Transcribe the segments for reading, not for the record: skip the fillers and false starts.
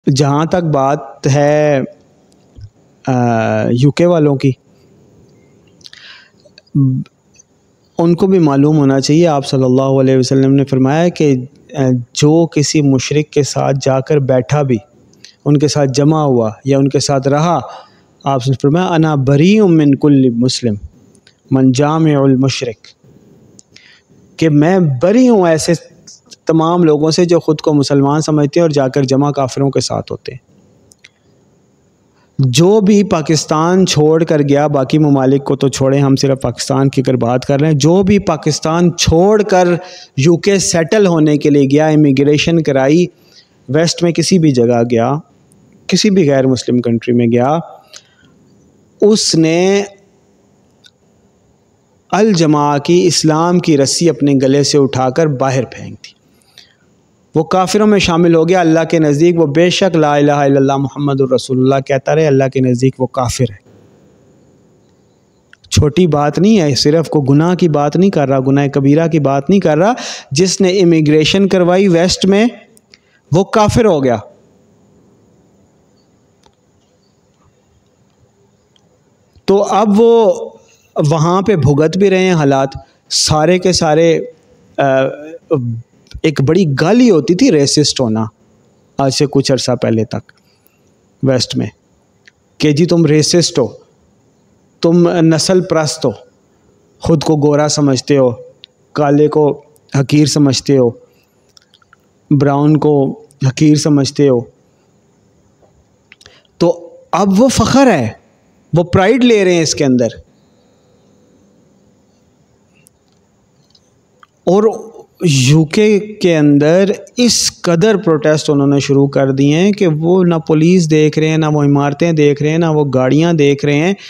جہاں تک بات ہے یو کے والوں کی، ان کو بھی معلوم ہونا چاہیے، آپ صلی اللہ علیہ وسلم نے فرمایا کہ جو کسی مشرک کے ساتھ جا کر بیٹھا بھی، ان کے ساتھ جمع ہوا یا ان کے ساتھ رہا، آپ نے فرمایا انا بریء من کل مسلم من جامع المشرک، کہ میں بری ہوں ایسے تمام لوگوں سے جو خود کو مسلمان سمجھتے ہیں اور جا کر جمع کافروں کے ساتھ ہوتے ہیں۔ جو بھی پاکستان چھوڑ کر گیا، باقی ممالک کو تو چھوڑیں، ہم صرف پاکستان کی اگر بات کر رہے ہیں، جو بھی پاکستان چھوڑ کر یو کے سیٹل ہونے کے لیے گیا، امیگریشن کرائی، ویسٹ میں کسی بھی جگہ گیا، کسی بھی غیر مسلم کنٹری میں گیا، اس نے الجماع کی، اسلام کی رسی اپنے گلے سے اٹھا کر باہر پھینک دی، وہ کافروں میں شامل ہو گیا۔ اللہ کے نزدیک وہ بے شک لا الہ الا اللہ محمد الرسول اللہ کہتا رہے، اللہ کے نزدیک وہ کافر ہے۔ چھوٹی بات نہیں ہے، صرف کو گناہ کی بات نہیں کر رہا، گناہ کبیرہ کی بات نہیں کر رہا، جس نے امیگریشن کروائی ویسٹ میں وہ کافر ہو گیا۔ تو اب وہ وہاں پہ بھگت بھی رہے ہیں حالات سارے کے سارے۔ ایک بڑی گالی ہوتی تھی ریسسٹ ہونا آج سے کچھ عرصہ پہلے تک ویسٹ میں، کہ جی تم ریسسٹ ہو، تم نسل پرست ہو، خود کو گورا سمجھتے ہو، کالے کو حقیر سمجھتے ہو، براؤن کو حقیر سمجھتے ہو۔ تو اب وہ فخر ہے، وہ پرائیڈ لے رہے ہیں اس کے اندر، اور یو کے اندر اس قدر پروٹیسٹ انہوں نے شروع کر دیے ہیں کہ وہ نہ پولیس دیکھ رہے ہیں، نہ وہ عمارتیں دیکھ رہے ہیں، نہ وہ گاڑیاں دیکھ رہے ہیں،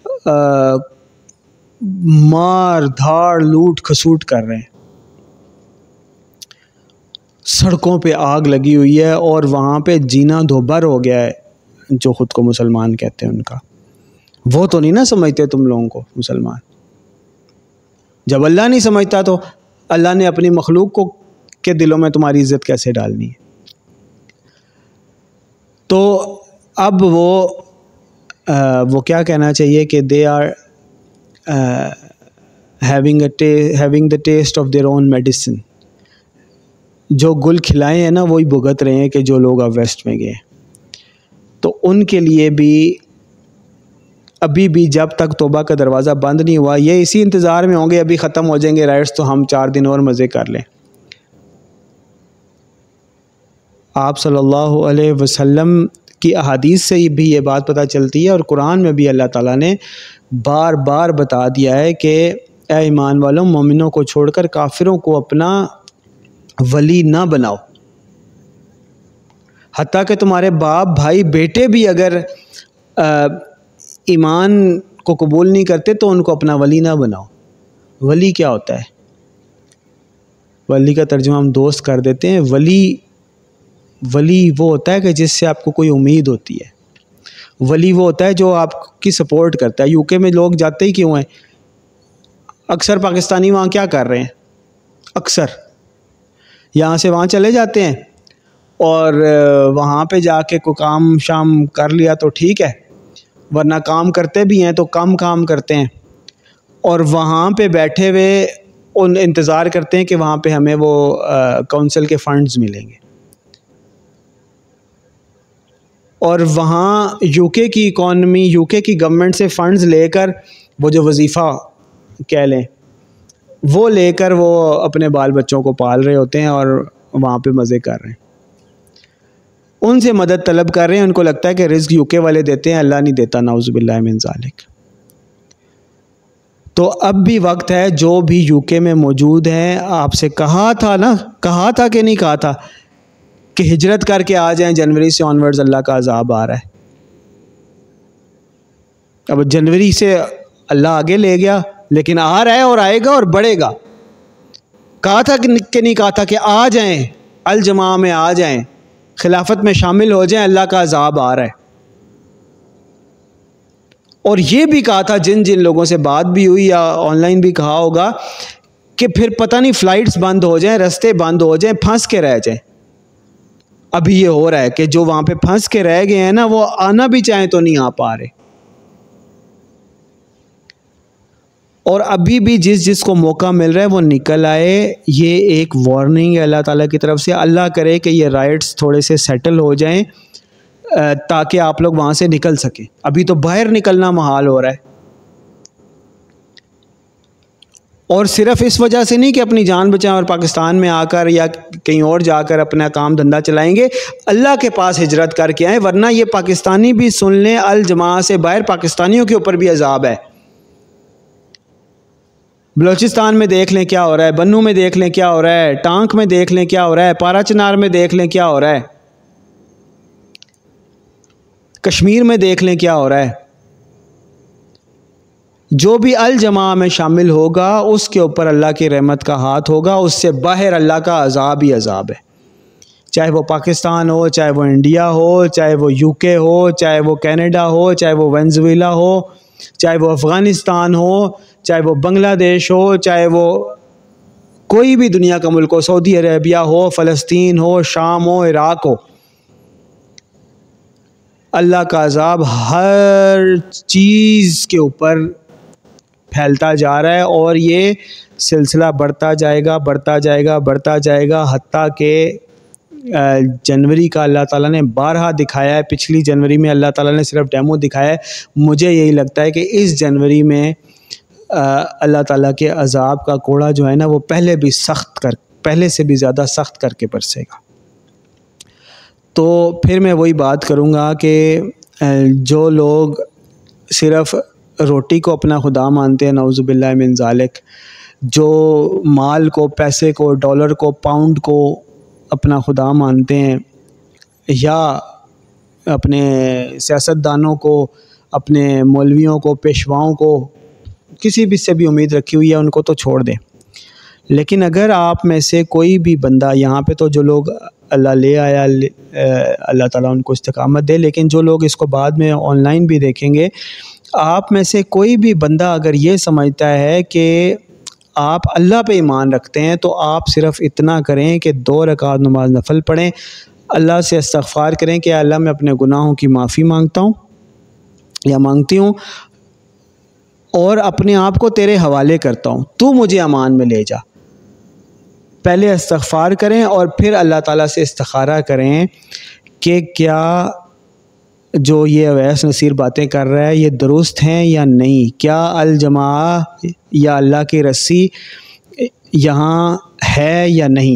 مار دھاڑ لوٹ کھسوٹ کر رہے ہیں، سڑکوں پہ آگ لگی ہوئی ہے، اور وہاں پہ جینا دوبھر ہو گیا ہے جو خود کو مسلمان کہتے ہیں ان کا۔ وہ تو نہیں نہ سمجھتے تم لوگوں کو مسلمان، جب اللہ نہیں سمجھتا تو اللہ نے اپنی مخلوق کو کے دلوں میں تمہاری عزت کیسے ڈالنی ہے؟ تو اب وہ کیا کہنا چاہیے کہ they are having the taste of their own medicine, جو گل کھلائے ہیں نا وہی بھگت رہے ہیں کہ جو لوگ اب ویسٹ میں گئے، تو ان کے لیے بھی ابھی بھی جب تک توبہ کا دروازہ بند نہیں ہوا، یہ اسی انتظار میں ہوں گے ابھی ختم ہو جائیں گے رائٹس تو ہم 4 دن اور مزے کر لیں۔ آپ صلی اللہ علیہ وسلم کی احادیث سے بھی یہ بات پتہ چلتی ہے، اور قرآن میں بھی اللہ تعالیٰ نے بار بار بتا دیا ہے کہ اے ایمان والوں، مومنوں کو چھوڑ کر کافروں کو اپنا ولی نہ بناؤ، حتیٰ کہ تمہارے باپ بھائی بیٹے بھی اگر ایمان کو قبول نہیں کرتے تو ان کو اپنا ولی نہ بناؤ۔ ولی کیا ہوتا ہے؟ ولی کا ترجمہ ہم دوست کر دیتے ہیں۔ ولی وہ ہوتا ہے کہ جس سے آپ کو کوئی امید ہوتی ہے۔ ولی وہ ہوتا ہے جو آپ کی سپورٹ کرتا ہے۔ یو کے میں لوگ جاتے ہی کیوں ہیں؟ اکثر پاکستانی وہاں کیا کر رہے ہیں؟ اکثر یہاں سے وہاں چلے جاتے ہیں، اور وہاں پہ جا کے کوئی کام شام کر لیا تو ٹھیک ہے، ورنہ کام کرتے بھی ہیں تو کم کام کرتے ہیں، اور وہاں پہ بیٹھے ہوئے ان انتظار کرتے ہیں کہ وہاں پہ ہمیں وہ کونسل کے فنڈز ملیں گے، اور وہاں یو کے کی اکانومی، یو کے کی گورنمنٹ سے فنڈز لے کر وہ جو وظیفہ کہہ لیں وہ لے کر وہ اپنے بال بچوں کو پال رہے ہوتے ہیں اور وہاں پہ مزے کر رہے ہیں، ان سے مدد طلب کر رہے ہیں۔ ان کو لگتا ہے کہ رزق یو کے والے دیتے ہیں، اللہ نہیں دیتا، نعوذ باللہ من ذالک۔ تو اب بھی وقت ہے، جو بھی یو کے میں موجود ہیں، آپ سے کہا تھا کہ نہیں کہا تھا کہ ہجرت کر کے آ جائیں، جنوری سے آنورڈز اللہ کا عذاب آ رہا ہے۔ اب جنوری سے اللہ آگے لے گیا، لیکن آ رہا ہے اور آئے گا اور بڑھے گا۔ کہا تھا کہ نہیں کہا تھا کہ آ جائیں، الجماع میں آ جائیں، خلافت میں شامل ہو جائیں، اللہ کا عذاب آ رہا ہے۔ اور یہ بھی کہا تھا جن لوگوں سے بات بھی ہوئی یا آن لائن بھی کہا ہوگا کہ پھر پتہ نہیں فلائٹس بند ہو جائیں، رستے بند ہو جائیں، پھنس کے رہ جائیں، ابھی یہ ہو رہا ہے کہ جو وہاں پہ پھنس کے رہ گئے ہیں نا، وہ آنا بھی چاہیں تو نہیں آ پا رہے. اور ابھی بھی جس کو موقع مل رہا ہے وہ نکل آئے. یہ ایک وارننگ ہے اللہ تعالیٰ کی طرف سے. اللہ کرے کہ یہ رائٹس تھوڑے سے سیٹل ہو جائیں تاکہ آپ لوگ وہاں سے نکل سکیں. ابھی تو باہر نکلنا محال ہو رہا ہے. اور صرف اس وجہ سے نہیں کہ اپنی جان بچائیں اور پاکستان میں آ کر یا کہیں اور جا کر اپنا کام دھندا چلائیں گے، اللہ کے پاس ہجرت کر کے آئیں، ورنہ یہ پاکستانی بھی سن لیں، الجماع سے باہر پاکستانیوں کے اوپر بھی عذاب ہے. بلوچستان میں دیکھ لیں کیا ہو رہا ہے، بنو میں دیکھ لیں کیا ہو رہا ہے، ٹانک میں دیکھ لیں کیا ہو رہا ہے، پارا چنار میں دیکھ لیں کیا ہو رہا ہے، کشمیر میں دیکھ لیں کیا ہو رہا ہے. جو بھی الجماع میں شامل ہوگا اس کے اوپر اللہ کی رحمت کا ہاتھ ہوگا، اس سے باہر اللہ کا عذاب ہی عذاب ہے. چاہے وہ پاکستان ہو، چاہے وہ انڈیا ہو، چاہے وہ یو کے ہو، چاہے وہ کینیڈا ہو، چاہے وہ وینزویلا ہو، چاہے وہ افغانستان ہو، چاہے وہ بنگلہ دیش ہو، چاہے وہ کوئی بھی دنیا کا ملک ہو، سعودی عربیہ ہو، فلسطین ہو، شام ہو، عراق ہو، اللہ کا عذاب ہر چیز کے اوپر پھیلتا جا رہا ہے. اور یہ سلسلہ بڑھتا جائے گا، بڑھتا جائے گا، بڑھتا جائے گا، حتیٰ کہ جنوری کا اللہ تعالیٰ نے بارہا دکھایا ہے. پچھلی جنوری میں اللہ تعالیٰ نے صرف ڈیمو دکھایا ہے. مجھے یہی لگتا ہے کہ اس جنوری میں اللہ تعالیٰ کے عذاب کا کوڑا جو ہے نا وہ پہلے سے بھی زیادہ سخت کر کے برسے گا. تو پھر میں وہی بات کروں گا کہ جو لوگ صرف روٹی کو اپنا خدا مانتے ہیں، نعوذ باللہ من ذالک، جو مال کو، پیسے کو، ڈالر کو، پاؤنڈ کو اپنا خدا مانتے ہیں، یا اپنے سیاستدانوں کو، اپنے مولویوں کو، پیشواؤں کو، کسی بھی سے بھی امید رکھی ہوئی ہے، ان کو تو چھوڑ دیں. لیکن اگر آپ میں سے کوئی بھی بندہ، یہاں پہ تو جو لوگ اللہ لے آیا اللہ تعالیٰ ان کو استقامت دے، لیکن جو لوگ اس کو بعد میں آن لائن بھی دیکھیں گے، آپ میں سے کوئی بھی بندہ اگر یہ سمجھتا ہے کہ آپ اللہ پہ ایمان رکھتے ہیں، تو آپ صرف اتنا کریں کہ 2 رکعت نماز نفل پڑھیں، اللہ سے استغفار کریں کہ اللہ میں اپنے گناہوں کی معافی مانگتا ہوں یا مانگتی ہوں، اور اپنے آپ کو تیرے حوالے کرتا ہوں، تو مجھے امان میں لے جا. پہلے استغفار کریں اور پھر اللہ تعالیٰ سے استخارہ کریں کہ کیا جو یہ اویس نصیر باتیں کر رہا ہے یہ درست ہیں یا نہیں، کیا الجماع یا اللہ کی رسی یہاں ہے یا نہیں.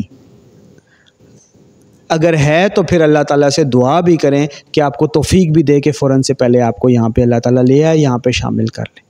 اگر ہے تو پھر اللہ تعالیٰ سے دعا بھی کریں کہ آپ کو توفیق بھی دے کہ فوراً سے پہلے آپ کو یہاں پہ اللہ تعالیٰ لے آئے، یہاں پہ شامل کر لیں.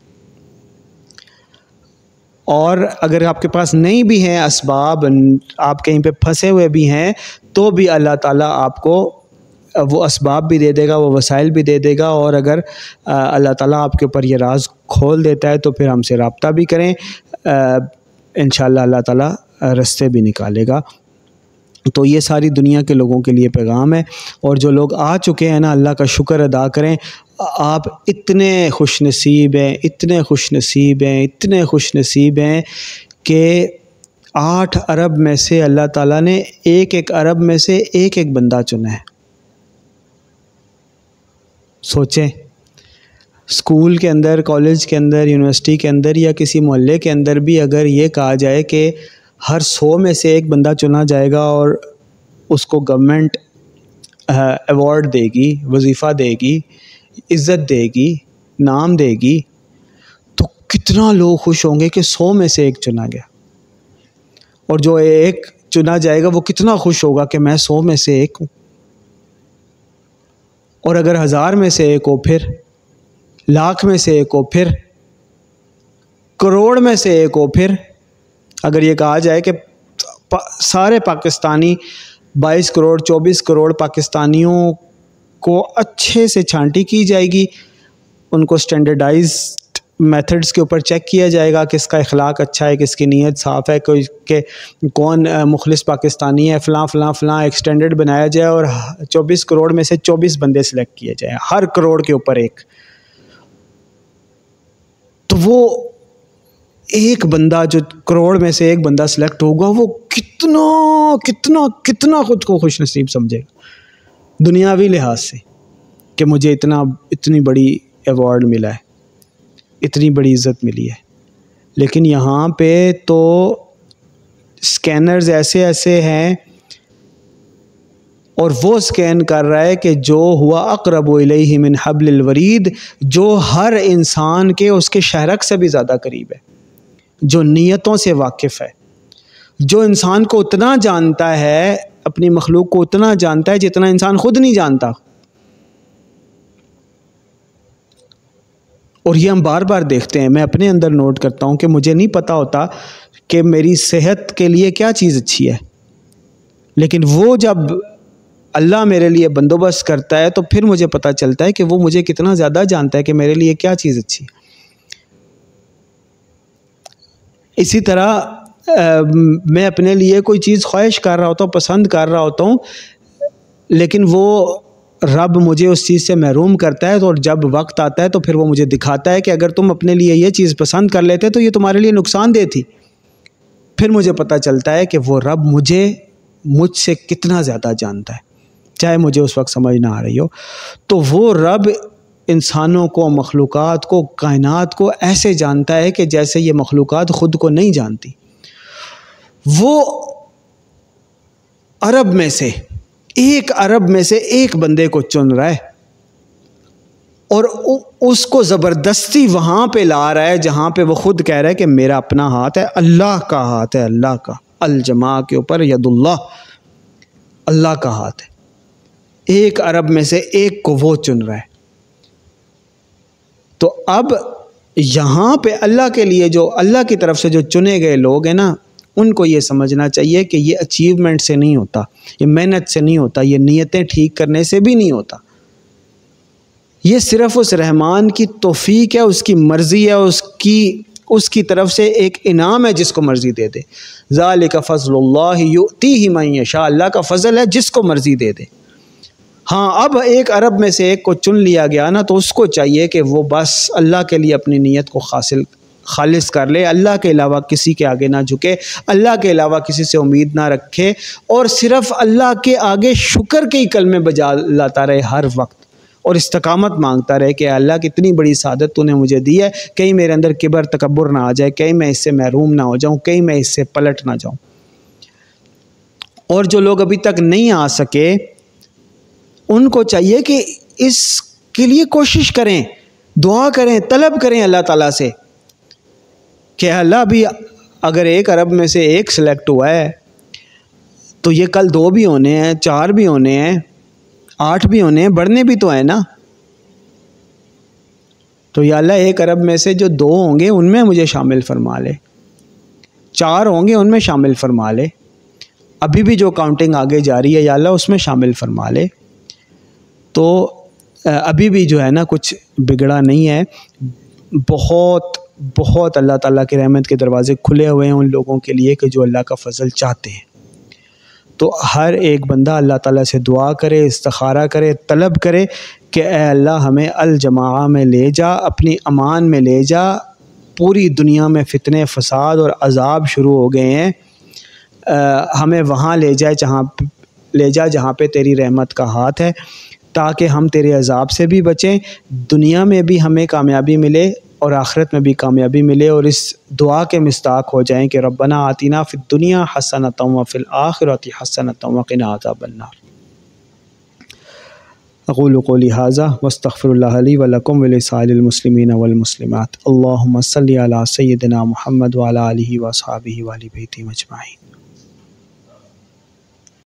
اور اگر آپ کے پاس نہیں بھی ہیں اسباب، آپ کہیں پہ پھنسے ہوئے بھی ہیں، تو بھی اللہ تعالیٰ آپ کو وہ اسباب بھی دے دے گا، وہ وسائل بھی دے دے گا. اور اگر اللہ تعالیٰ آپ کے اوپر یہ راز کھول دیتا ہے تو پھر ہم سے رابطہ بھی کریں، انشاءاللہ اللہ تعالیٰ رستے بھی نکالے گا. تو یہ ساری دنیا کے لوگوں کے لیے پیغام ہے. اور جو لوگ آ چکے ہیں نا، اللہ کا شکر ادا کریں. آپ اتنے خوش نصیب ہیں، اتنے خوش نصیب ہیں، اتنے خوش نصیب ہیں کہ 8 ارب میں سے اللہ تعالیٰ نے ایک ارب میں سے ایک بندہ چنا ہے. سوچیں، اسکول کے اندر، کالج کے اندر، یونیورسٹی کے اندر یا کسی محلے کے اندر بھی اگر یہ کہا جائے کہ ہر 100 میں سے ایک بندہ چنا جائے گا اور اس کو گورنمنٹ ایوارڈ دے گی، وظیفہ دے گی، عزت دے گی، نام دے گی، تو کتنا لوگ خوش ہوں گے کہ 100 میں سے ایک چنا گیا. اور جو ایک چنا جائے گا وہ کتنا خوش ہوگا کہ میں 100 میں سے ایک ہوں. اور اگر 1000 میں سے ایک ہو، پھر لاکھ میں سے ایک ہو، پھر کروڑ میں سے ایک ہو، پھر اگر یہ کہا جائے کہ سارے پاکستانی 22 کروڑ 24 کروڑ پاکستانیوں کو اچھے سے چھانٹی کی جائے گی، ان کو سٹینڈرڈائزڈ میتھڈز کے اوپر چیک کیا جائے گا، کس کا اخلاق اچھا ہے، کس کی نیت صاف ہے، کہ کون مخلص پاکستانی ہے، فلاں فلاں فلاں، ایک سٹینڈرڈ بنایا جائے اور 24 کروڑ میں سے 24 بندے سلیکٹ کیے جائیں، ہر کروڑ کے اوپر ایک. تو وہ ایک بندہ، جو کروڑ میں سے ایک بندہ سلیکٹ ہوگا، وہ کتنا کتنا کتنا خود کو خوش نصیب سمجھے گا. دنیاوی لحاظ سے کہ مجھے اتنی بڑی ایوارڈ ملا ہے، اتنی بڑی عزت ملی ہے، لیکن یہاں پہ تو اسکینرز ایسے ہیں اور وہ اسکین کر رہا ہے کہ جو ہوا اقرب الیہ من حبل الورید، جو ہر انسان کے اس کے شہرک سے بھی زیادہ قریب ہے، جو نیتوں سے واقف ہے، جو انسان کو اتنا جانتا ہے، اپنی مخلوق کو اتنا جانتا ہے جتنا انسان خود نہیں جانتا۔ اور یہ ہم بار بار دیکھتے ہیں، میں اپنے اندر نوٹ کرتا ہوں کہ مجھے نہیں پتا ہوتا کہ میری صحت کے لیے کیا چیز اچھی ہے، لیکن وہ جب اللہ میرے لیے بندوبست کرتا ہے تو پھر مجھے پتہ چلتا ہے کہ وہ مجھے کتنا زیادہ جانتا ہے کہ میرے لیے کیا چیز اچھی ہے۔ اسی طرح میں اپنے لیے کوئی چیز خواہش کر رہا ہوتا ہوں، پسند کر رہا ہوتا ہوں، لیکن وہ رب مجھے اس چیز سے محروم کرتا ہے، اور جب وقت آتا ہے تو پھر وہ مجھے دکھاتا ہے کہ اگر تم اپنے لیے یہ چیز پسند کر لیتے تو یہ تمہارے لیے نقصان دہ تھی۔ پھر مجھے پتہ چلتا ہے کہ وہ رب مجھ سے کتنا زیادہ جانتا ہے، چاہے مجھے اس وقت سمجھ نہ آ رہی ہو۔ تو وہ رب انسانوں کو، مخلوقات کو، کائنات کو ایسے جانتا ہے کہ جیسے یہ مخلوقات خود کو نہیں جانتی۔ وہ عرب میں سے ایک بندے کو چن رہا ہے اور اس کو زبردستی وہاں پہ لا رہا ہے جہاں پہ وہ خود کہہ رہا ہے کہ میرا اپنا ہاتھ ہے، اللہ کا ہاتھ ہے، اللہ کا، الجماع کے اوپر ید اللہ کا ہاتھ ہے۔ ایک عرب میں سے ایک کو وہ چن رہا ہے۔ تو اب یہاں پہ اللہ کے لیے، جو اللہ کی طرف سے جو چنے گئے لوگ ہیں نا، ان کو یہ سمجھنا چاہیے کہ یہ اچیومنٹ سے نہیں ہوتا، یہ محنت سے نہیں ہوتا، یہ نیتیں ٹھیک کرنے سے بھی نہیں ہوتا، یہ صرف اس رحمان کی توفیق ہے، اس کی مرضی ہے، اس کی طرف سے ایک انعام ہے جس کو مرضی دے دے۔ ذالک فضل اللہ یؤتیہ من یشاء، اللہ کا فضل ہے جس کو مرضی دے دے۔ ہاں اب ایک عرب میں سے ایک کو چن لیا گیا نا، تو اس کو چاہیے کہ وہ بس اللہ کے لیے اپنی نیت کو خالص کر لے، اللہ کے علاوہ کسی کے آگے نہ جھکے، اللہ کے علاوہ کسی سے امید نہ رکھے، اور صرف اللہ کے آگے شکر کے ہی کلمے بجا لاتا رہے ہر وقت، اور استقامت مانگتا رہے کہ اللہ کی اتنی بڑی سعادت تو نے مجھے دی ہے، کہیں میرے اندر کبر تکبر نہ آ جائے، کہیں میں اس سے محروم نہ ہو جاؤں، کہیں میں اس سے پلٹ نہ جاؤں۔ اور جو لوگ ابھی تک نہیں آ سکے ان کو چاہیے کہ اس کے لیے کوشش کریں، دعا کریں، طلب کریں اللہ تعالیٰ سے کہ اللہ بھی اگر ایک عرب میں سے ایک سلیکٹ ہوا ہے تو یہ کل 2 بھی ہونے ہیں، 4 بھی ہونے ہیں، 8 بھی ہونے ہیں، بڑھنے بھی تو ہیں نا۔ تو یا اللہ ایک عرب میں سے جو 2 ہوں گے ان میں مجھے شامل فرما لے، 4 ہوں گے ان میں شامل فرما لے، ابھی بھی جو کاؤنٹنگ آگے جاری ہے یا اللہ اس میں شامل فرما لے۔ تو ابھی بھی جو ہے نا کچھ بگڑا نہیں ہے، بہت اللہ تعالیٰ کی رحمت کے دروازے کھلے ہوئے ہیں ان لوگوں کے لیے کہ جو اللہ کا فضل چاہتے ہیں۔ تو ہر ایک بندہ اللہ تعالیٰ سے دعا کرے، استخارہ کرے، طلب کرے کہ اے اللہ ہمیں الجماع میں لے جا، اپنی امان میں لے جا، پوری دنیا میں فتنے، فساد اور عذاب شروع ہو گئے ہیں، ہمیں وہاں لے جا جہاں پہ تیری رحمت کا ہاتھ ہے، تاکہ ہم تیرے عذاب سے بھی بچیں، دنیا میں بھی ہمیں کامیابی ملے اور آخرت میں بھی کامیابی ملے، اور اس دعا کے مستحق ہو جائیں کہ ربنا آتنا فی الدنیا حسنۃ وفی الآخرۃ حسنۃ وقنا عذاب النار۔ اقول قولی ھذا واستغفر اللہ لی ولکم ولسائر المسلمین والمسلمات۔ اللہم صلی علی سیدنا محمد وعلی آلہ واصحابہ وآل بیتہ اجمعین۔